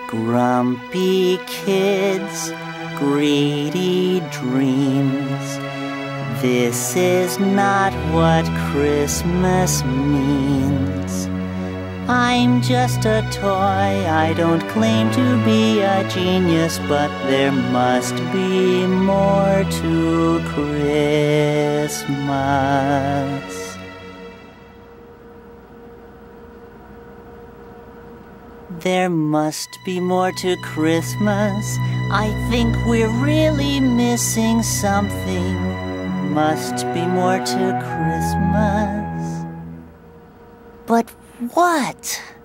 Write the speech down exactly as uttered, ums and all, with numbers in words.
Grumpy kids, greedy dreams. This is not what Christmas means. I'm just a toy, I don't claim to be a genius, but there must be more to Christmas. There must be more to Christmas. I think we're really missing something. Must be more to Christmas. But what?